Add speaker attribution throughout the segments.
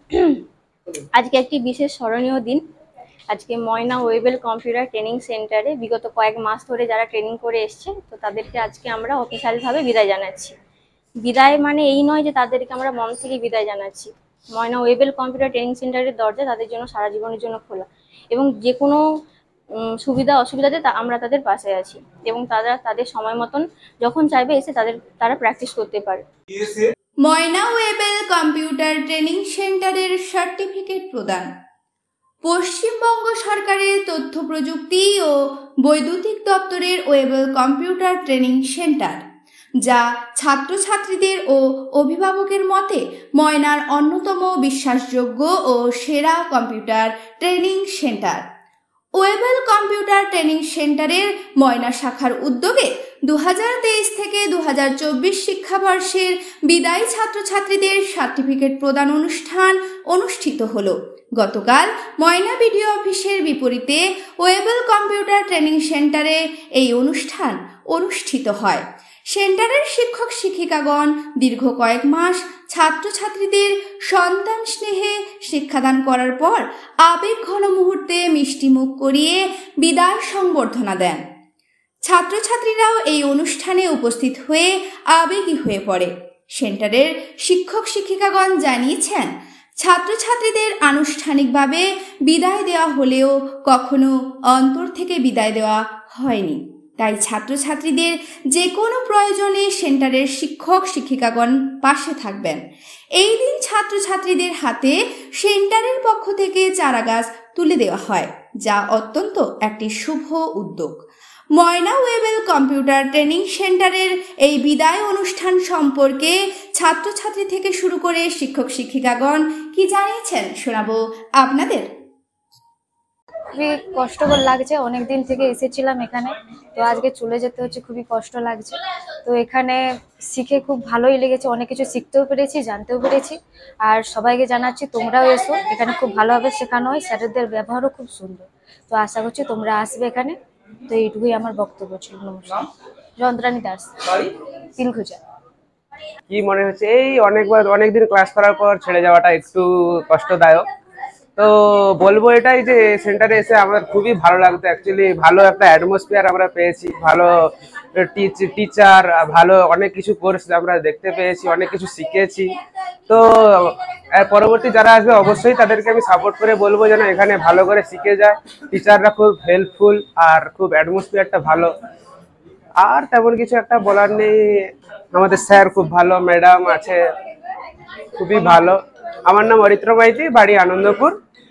Speaker 1: আজকে একটি বিশেষ স্মরণীয় দিন। আজকে ময়না ওয়েবেল কম্পিউটার ট্রেনিং সেন্টারে বিগত কয়েক মাস ধরে যারা ট্রেনিং করে এসছে, তো তাদেরকে আজকে আমরা অফিসিয়ালভাবে বিদায় জানাচ্ছি। বিদায় মানে এই নয় যে তাদেরকে আমরা মন থেকে বিদায় জানাচ্ছি। ময়না ওয়েবেল কম্পিউটার ট্রেনিং সেন্টারের দরজা তাদের জন্য সারা জীবনের জন্য খোলা, এবং যে কোনো সুবিধা অসুবিধাতে আমরা তাদের পাশে আছি, এবং তারা তাদের সময় মতন যখন চাইবে এসে তারা প্র্যাকটিস করতে পারে।
Speaker 2: ময়না ওয়েবেল কম্পিউটার ট্রেনিং সেন্টারের সার্টিফিকেট প্রদান। পশ্চিমবঙ্গ সরকারের তথ্য প্রযুক্তি ও বৈদ্যুতিক দপ্তরের ওয়েবেল কম্পিউটার ট্রেনিং সেন্টার, যা ছাত্রছাত্রীদের ও অভিভাবকের মতে ময়নার অন্যতম বিশ্বাসযোগ্য ও সেরা computer training centre. Webel computer training সেন্টারের ময়না শাখার উদ্যোগে 2023 থেকে 2024 শিক্ষাবর্ষের বিদায়ী ছাত্রছাত্রীদের সার্টিফিকেট প্রদান অনুষ্ঠান অনুষ্ঠিত হলো। গতকাল ময়না বিডিও অফিসের বিপরীতে ওয়েবেল কম্পিউটার ট্রেনিং সেন্টারে এই অনুষ্ঠান অনুষ্ঠিত হয়। সেন্টারের শিক্ষক শিক্ষিকাগণ দীর্ঘ কয়েক মাস ছাত্রছাত্রীদের সন্তান স্নেহে শিক্ষাদান করার পর আবেগ ঘন মুহূর্তে মিষ্টি মুখ করিয়ে বিদায় সংবর্ধনা দেন। ছাত্রছাত্রীরাও এই অনুষ্ঠানে উপস্থিত হয়ে আবেগী হয়ে পড়ে। সেন্টারের শিক্ষক শিক্ষিকাগণ জানিয়েছেন, ছাত্রছাত্রীদের আনুষ্ঠানিকভাবে বিদায় দেওয়া হলেও কখনো অন্তর থেকে বিদায় দেওয়া হয়নি। তাই ছাত্রছাত্রীদের যে কোনো প্রয়োজনে সেন্টারের শিক্ষক শিক্ষিকাগণ পাশে থাকবেন। এই দিন ছাত্রছাত্রীদের হাতে সেন্টারের পক্ষ থেকে চারাগাছ তুলে দেওয়া হয়, যা অত্যন্ত একটি শুভ উদ্যোগ। ময়না ওয়েবেল কম্পিউটার ট্রেনিং সেন্টারের এই বিদায় অনুষ্ঠান সম্পর্কে ছাত্রছাত্রী থেকে শুরু করে শিক্ষক শিক্ষিকাগণ কি জানিয়েছেন শোনাবো আপনাদের।
Speaker 3: খুবই কষ্টকর লাগছে, অনেকদিন থেকে এসেছিলাম এখানে, তো আজকে চলে যেতে হচ্ছে, খুবই কষ্ট লাগছে। তো এখানে শিখে খুব ভালোই লেগেছে, অনেক কিছু শিখতেও পেরেছি, জানতেও পেরেছি। আর সবাইকে জানাচ্ছি তোমরাও এসো, এখানে খুব ভালোভাবে শেখানো হয়, স্যারেদের ব্যবহারও খুব সুন্দর। তো আশা করছি তোমরা আসবে এখানে। তো এইটুকুই আমার বক্তব্য ছিল। নমস্কার। যন্ত্রাণী দাস, তিলখুচা।
Speaker 4: কি মনে হচ্ছে, এই অনেকদিন ক্লাস করার পর ছেড়ে যাওয়াটা একটু কষ্টদায়ক। তো বলবো এটাই যে সেন্টারে এসে আমার খুবই ভালো লাগতো। অ্যাকচুয়ালি ভালো একটা অ্যাটমসফিয়ার আমরা পেয়েছি, ভালো টিচার, ভালো অনেক কিছু কোর্স আমরা দেখতে পেয়েছি, অনেক কিছু শিখেছি। তো পরবর্তী যারা আসবে অবশ্যই তাদেরকে আমি সাপোর্ট করে বলবো যেন এখানে ভালো করে শিখে যায়। টিচাররা খুব হেল্পফুল আর খুব অ্যাটমসফিয়ারটা ভালো। আর তেমন কিছু একটা বলার নেই। আমাদের স্যার খুব ভালো, ম্যাডাম আছে খুবই ভালো। আমার নাম অরিত্র মাইতি, বাড়ি আনন্দপুর।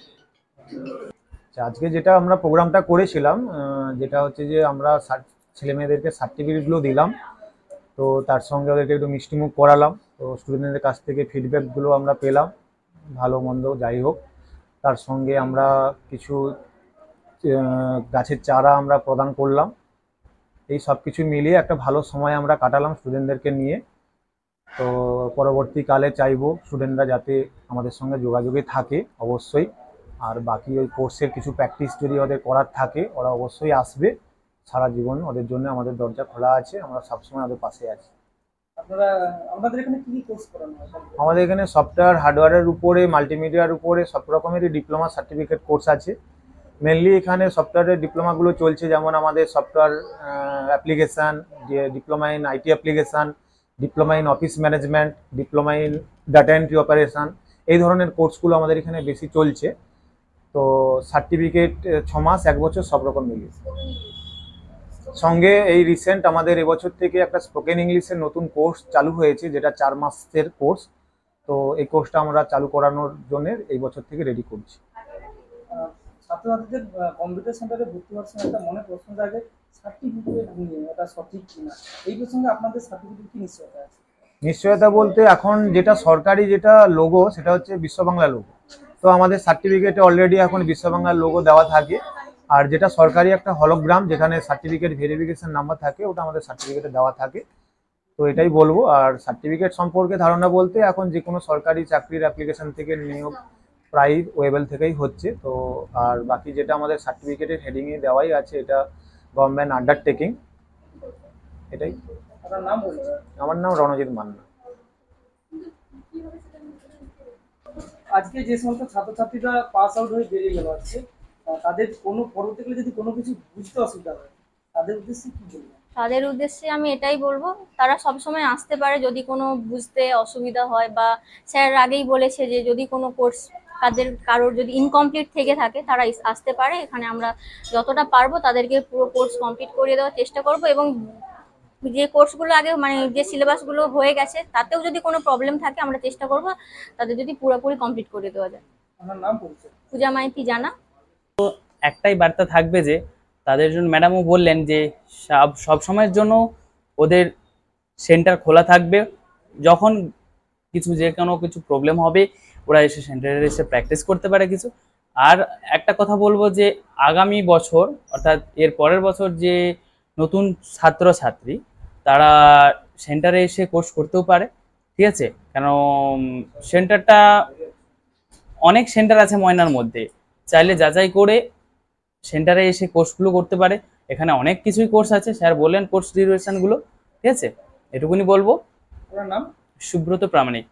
Speaker 5: আজকে যেটা আমরা প্রোগ্রামটা করেছিলাম, যেটা হচ্ছে যে আমরা ছেলে মেয়েদেরকে সার্টিফিকেটগুলো দিলাম, তো তার সঙ্গে ওদেরকে একটু মিষ্টিমুখ করালাম। তো স্টুডেন্টদের কাছ থেকে ফিডব্যাকগুলো আমরা পেলাম, ভালো মন্দ যাই হোক। তার সঙ্গে আমরা কিছু গাছের চারা আমরা প্রদান করলাম। এই সব কিছু মিলিয়ে একটা ভালো সময় আমরা কাটালাম স্টুডেন্টদেরকে নিয়ে। তো পরবর্তীকালে চাইবো স্টুডেন্টরা যাতে আমাদের সঙ্গে যোগাযোগে থাকে অবশ্যই। আর বাকি ওই কোর্সের কিছু প্র্যাকটিস যদি ওদের করার থাকে ওরা অবশ্যই আসবে। সারা জীবন ওদের জন্য আমাদের দরজা খোলা আছে, আমরা সবসময় ওদের পাশে আছি।
Speaker 6: আমাদের এখানে কি কোর্স করানো হয়?
Speaker 5: আমাদের এখানে সফটওয়্যার হার্ডওয়্যারের উপরে, মাল্টিমিডিয়ার উপরে সব রকমেরই ডিপ্লোমা সার্টিফিকেট কোর্স আছে। মেনলি এখানে সফটওয়্যারের ডিপ্লোমাগুলো চলছে, যেমন আমাদের software application, diploma in IT application, diploma in office management, diploma in data entry operation, এই ধরনের কোর্সগুলো আমাদের এখানে বেশি চলছে। তো সার্টিফিকেট 6 মাস 1 বছর সব রকম মিলিয়ে। সঙ্গে এই রিসেন্ট আমাদের এবছর থেকে একটা স্পোকেন ইংলিশের নতুন কোর্স চালু হয়েছে, যেটা 4 মাসের কোর্স। তো এই কোর্সটা আমরা চালু করানোর জন্য এই বছর থেকে রেডি করছি।
Speaker 6: ছাত্রছাত্রীদের কম্পিউটার সেন্টারে ভর্তি হওয়ার সময় একটা মনে প্রশ্ন জাগে, সার্টিফিকেট নিয়ে এটা সঠিক কিনা। এই প্রসঙ্গে আপনাদের সার্টিফিকেট কি নিশ্চয়তা আছে?
Speaker 5: নিশ্চয়তা বলতে এখন যেটা সরকারি যেটা লোগো সেটা হচ্ছে বিশ্ব বাংলা লোগো। তো আমাদের সার্টিফিকেটে অলরেডি এখন বিশ্ব বাংলার লোগো দেওয়া থাকে। আর যেটা সরকারি একটা হলোগ্রাম যেখানে সার্টিফিকেট ভেরিফিকেশন নাম্বার থাকে, ওটা আমাদের সার্টিফিকেটে দেওয়া থাকে। তো এটাই বলবো। আর সার্টিফিকেট সম্পর্কে ধারণা বলতে এখন যে কোনো সরকারি চাকরির অ্যাপ্লিকেশন থেকে নিয়োগ প্রায় ওয়েবেল থেকেই হচ্ছে। তো আর বাকি যেটা আমাদের সার্টিফিকেটের হেডিংয়ে দেওয়াই আছে, এটা গভর্নমেন্ট আন্ডারটেকিং, এটাই। আমার নাম রণজিৎ মান্না।
Speaker 6: আজকে যে সমস্ত ছাত্রছাত্রীরা পাস আউট হয়ে বেরিয়ে গেল আজকে, তাদের কোনো পরবর্তীকালে যদি কোনো কিছু বুঝতে অসুবিধা হয়, তাদের উদ্দেশ্যে কি বলবেন?
Speaker 1: তাদের উদ্দেশ্যে আমি এটাই বলবো, তারা সবসময় আসতে পারে যদি কোনো বুঝতে অসুবিধা হয়, বা স্যার আগেই বলেছে যে যদি কোনো কোর্স কারোর যদি ইনকমপ্লিট থেকে থাকে তারা আসতে পারে। এখানে আমরা যতটা পারবো তাদেরকে পুরো কোর্স কমপ্লিট করিয়ে দেওয়ার চেষ্টা করব, এবং যে কোর্সগুলো আগে মানে যে সিলেবাসগুলো হয়ে গেছে তাতেও যদি কোনো প্রবলেম থাকে আমরা চেষ্টা করব তাদের যদি পুরোপুরি কমপ্লিট করে দেওয়া যায়।
Speaker 6: আমার নাম পরিচয়?
Speaker 1: পূজা মাইতি জানা।
Speaker 7: একটাই বার্তা থাকবে যে তাদের জন্য ম্যাডামও বললেন যে সব সময়ের জন্য ওদের সেন্টার খোলা থাকবে। যখন যে কোনো কিছু প্রবলেম হবে ওরা এসে সেন্টারে এসে প্র্যাকটিস করতে পারে কিছু। আর একটা কথা বলবো যে আগামী বছর অর্থাৎ এর পরের বছর যে নতুন ছাত্রছাত্রী তারা সেন্টারে এসে কোর্স করতেও পারে, ঠিক আছে? কেন সেন্টারটা অনেক সেন্টার আছে ময়নার মধ্যে, চাইলে যাচাই করে সেন্টারে এসে কোর্সগুলো করতে পারে। এখানে অনেক কিছুই কোর্স আছে, স্যার বললেন কোর্স ডিউরেশনগুলো, ঠিক আছে? এটুকুনি বলবো।
Speaker 6: ওনার নাম?
Speaker 7: সুব্রত প্রামাণিক।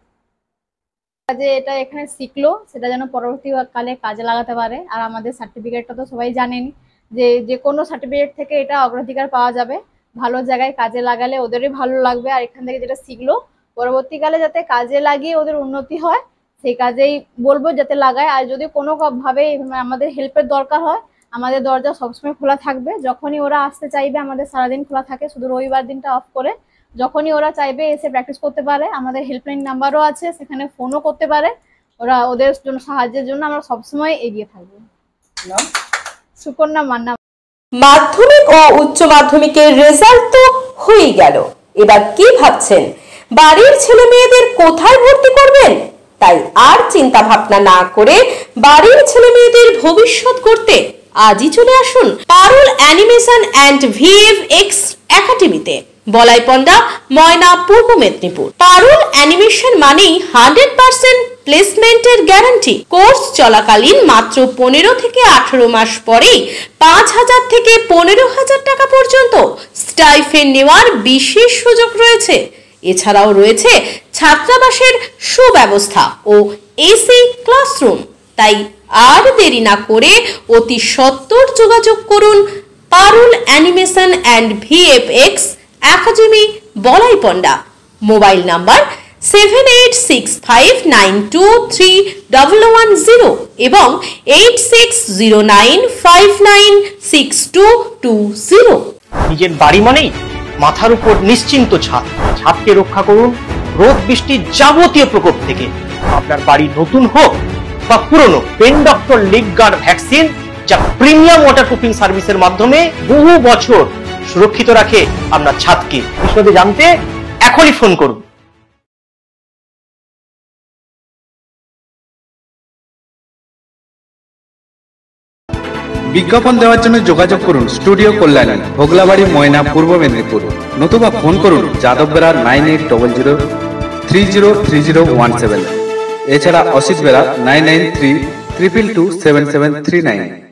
Speaker 8: যে এটা এখানে শিখলো সেটা যেন পরবর্তীকালে কাজে লাগাতে পারে। আর আমাদের সার্টিফিকেটটা তো সবাই জানেন যে যে কোনো সার্টিফিকেট থেকে এটা অগ্রাধিকার পাওয়া যাবে, ভালো জায়গায় কাজে লাগালে ওদেরই ভালো লাগবে। আর এখান থেকে যেটা শিখলো পরবর্তীকালে যাতে কাজে লাগিয়ে ওদের উন্নতি হয় সেই কাজেই বলবো যাতে লাগায়। আর যদি কোনো ভাবে আমাদের হেল্পের দরকার হয় আমাদের দরজা সবসময় খোলা থাকবে। যখনই ওরা আসতে চাইবে আমাদের সারাদিন খোলা থাকে, শুধু রবিবার দিনটা অফ করে। যখনই ওরা চাইবে এসে প্র্যাকটিস করতে পারে, আমাদের হেল্পলাইন নাম্বারও আছে, সেখানে ফোনও করতে পারে। ওদের জন্য সাহায্যের জন্য আমরা সবসময় এগিয়ে থাকবো।
Speaker 6: নাম?
Speaker 8: সুকন্যা মান্না।
Speaker 9: মাধ্যমিক ও উচ্চ মাধ্যমিকের রেজাল্ট তো হয়ে গেল, এবার কি ভাবছেন বাড়ির ছেলে মেয়েদের কোথায় ভর্তি করবেন? তাই আর চিন্তা ভাবনা না করে বাড়ির ছেলে মেয়েদের ভবিষ্যৎ করতে আজই চলে আসুন পারুল অ্যানিমেশন অ্যান্ড ভিএফএক্স একাডেমিতে, বলাইপন্ডা, ময়না, পূর্ব মেদিনীপুর। পারুল অ্যানিমেশন মানেই 100% প্লেসমেন্টের গ্যারান্টি। কোর্স চলাকালীন মাত্র 15 থেকে 18 মাস পরেই 5,000 থেকে 15,000 টাকা পর্যন্ত স্টাইফেন্ড নেওয়ার বিশেষ সুযোগ রয়েছে। এছাড়াও রয়েছে ছাত্রাবাসের সুব্যবস্থা ও এসি ক্লাসরুম। তাই আর দেরি না করে অতি সত্বর যোগাযোগ করুন Parul animation and VFX academy, Balaipanda. Mobile number 7865923110 এবং 8609596220।
Speaker 10: নিজের বাড়ি মানেই মাথার উপর নিশ্চিন্ত ছাদ। ছাদকে রক্ষা করুন রোদ বৃষ্টির যাবতীয় প্রকোপ থেকে। আপনার বাড়ি নতুন হোক বা পুরনো, pen doctor leak guard vaccine যা প্রিমিয়াম ওয়াটারপ্রুফিং সার্ভিসের মাধ্যমে বহু বছর সুরক্ষিত রাখে আপনার ছাদকে। বিশদে জানতে এখনই ফোন করুন।
Speaker 11: বিজ্ঞাপন দেওয়ার জন্য যোগাযোগ করুন স্টুডিও কল্যাণী, ভোগলাবাড়ি, ময়না, পূর্ব মেদিনীপুর। নতুবা ফোন করুন যাদববেড়া 9800303017। এছাড়া অসিত বেড়া 9932227739।